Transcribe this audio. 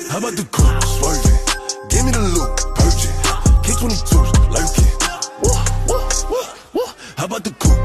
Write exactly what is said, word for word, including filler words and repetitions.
How about the coupe swerving? Give me the loop, purging. K twenty-twos lurking. Woo, woo, woo, woo. How about the coupe